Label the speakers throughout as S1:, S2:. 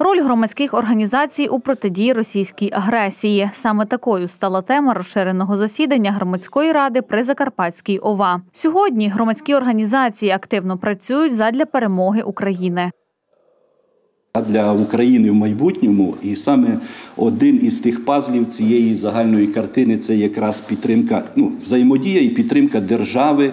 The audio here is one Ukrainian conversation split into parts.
S1: Роль громадських організацій у протидії російській агресії. Саме такою стала тема розширеного засідання громадської ради при Закарпатській ОВА. Сьогодні громадські організації активно працюють задля перемоги України.
S2: Для України в майбутньому, і саме один із тих пазлів цієї загальної картини – це якраз підтримка, взаємодія і підтримка держави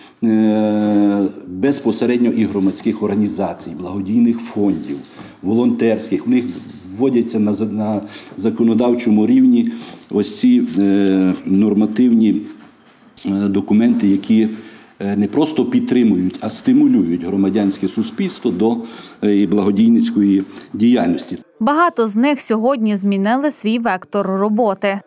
S2: безпосередньо і громадських організацій, благодійних фондів, волонтерських. У них вводяться на законодавчому рівні ось ці нормативні документи, які не просто підтримують, а стимулюють громадянське суспільство до благодійницької діяльності.
S1: Багато з них сьогодні змінили свій вектор роботи.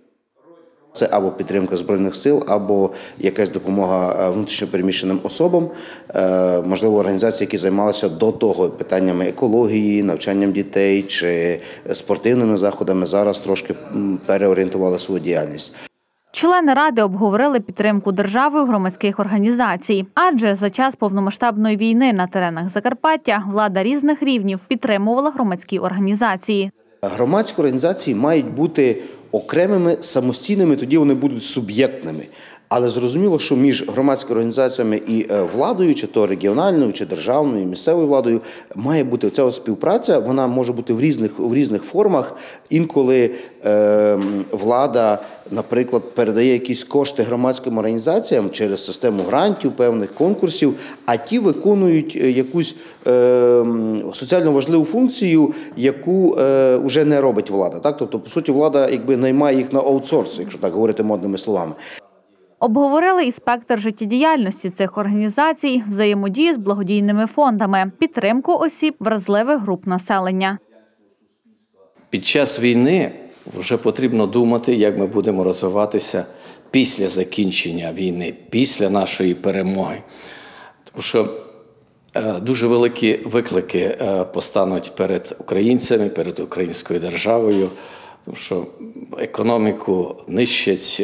S3: Це або підтримка Збройних сил, або якась допомога внутрішньо переміщеним особам, можливо, організації, які займалися до того питаннями екології, навчанням дітей чи спортивними заходами, зараз трошки переорієнтували свою діяльність.
S1: Члени Ради обговорили підтримку державою громадських організацій. Адже за час повномасштабної війни на теренах Закарпаття влада різних рівнів підтримувала громадські організації.
S3: Громадські організації мають бути окремими, самостійними, тоді вони будуть суб'єктними. Але зрозуміло, що між громадськими організаціями і владою, чи то регіональною, чи державною, місцевою владою, має бути ця співпраця, вона може бути в різних формах. Інколи влада, наприклад, передає якісь кошти громадським організаціям через систему грантів, певних конкурсів, а ті виконують якусь соціально важливу функцію, яку вже не робить влада. Тобто, по суті, влада наймає їх на аутсорс, якщо так говорити модними словами.
S1: Обговорили і спектр життєдіяльності цих організацій, взаємодію з благодійними фондами, підтримку осіб вразливих груп населення.
S4: Під час війни вже потрібно думати, як ми будемо розвиватися після закінчення війни, після нашої перемоги. Тому що дуже великі виклики постануть перед українцями, перед українською державою, тому що економіку нищать,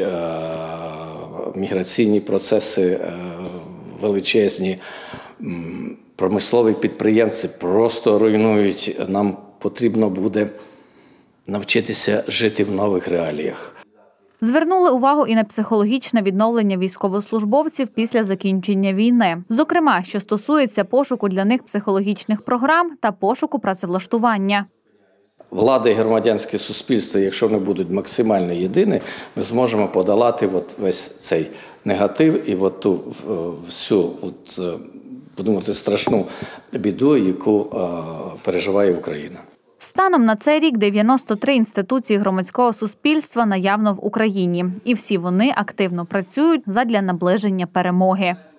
S4: міграційні процеси величезні, промислові підприємці просто руйнують. Нам потрібно буде навчитися жити в нових реаліях.
S1: Звернули увагу і на психологічне відновлення військовослужбовців після закінчення війни. Зокрема, що стосується пошуку для них психологічних програм та пошуку працевлаштування.
S4: Влада і громадянське суспільство, якщо вони будуть максимально єдині, ми зможемо подолати весь цей негатив і ту всю, будемо говорити, страшну біду, яку переживає Україна.
S1: Станом на цей рік 93 інституції громадського суспільства наявно в Україні. І всі вони активно працюють задля наближення перемоги.